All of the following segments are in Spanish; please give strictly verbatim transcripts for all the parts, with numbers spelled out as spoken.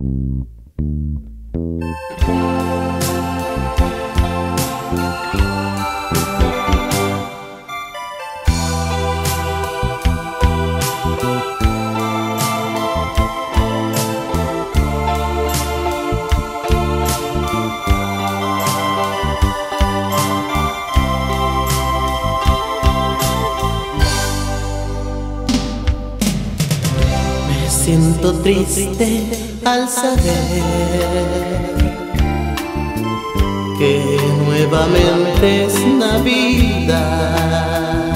Siento triste al saber que nuevamente es Navidad,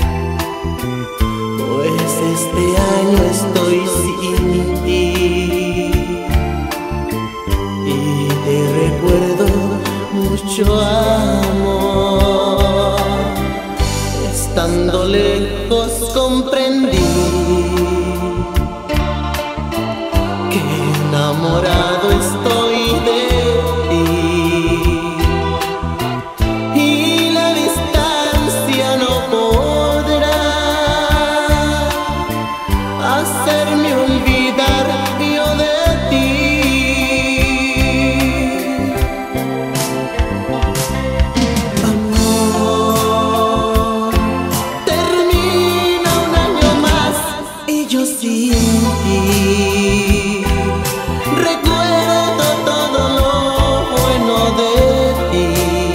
pues este año estoy sin ti y te recuerdo mucho amor. Estando lejos comprendí enamorado estoy de ti y la distancia no podrá hacerme olvidar yo de ti. Amor, termina un año más y yo sin ti. Recuerdo todo lo bueno de ti,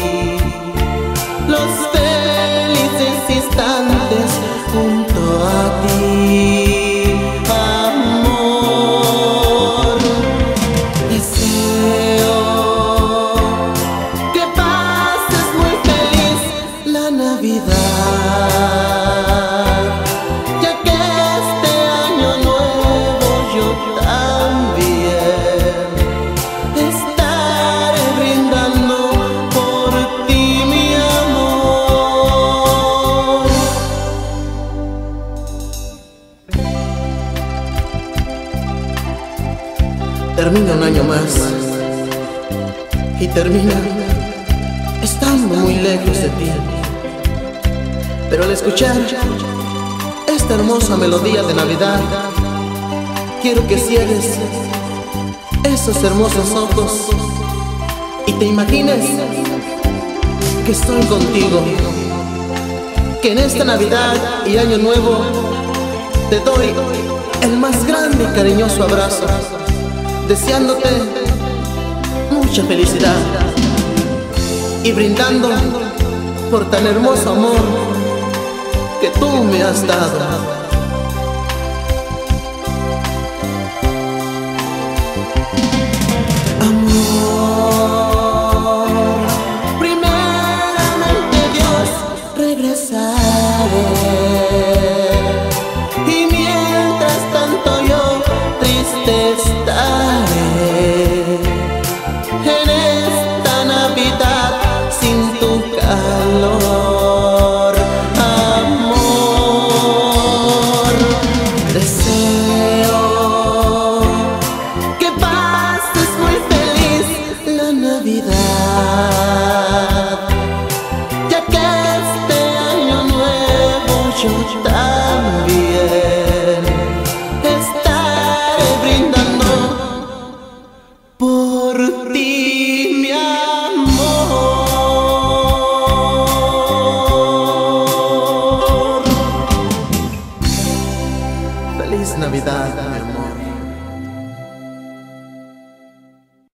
los felices instantes junto a ti. Amor, deseo que pases muy feliz la Navidad, ya que este año nuevo yo también estaré brindando por ti, mi amor. Termina un año más y termina estando muy lejos de ti, pero al escuchar esta hermosa melodía de Navidad, quiero que cierres esos hermosos ojos y te imagines que estoy contigo, que en esta Navidad y Año Nuevo te doy el más grande y cariñoso abrazo, deseándote mucha felicidad y brindando por tan hermoso amor que tú me has dado.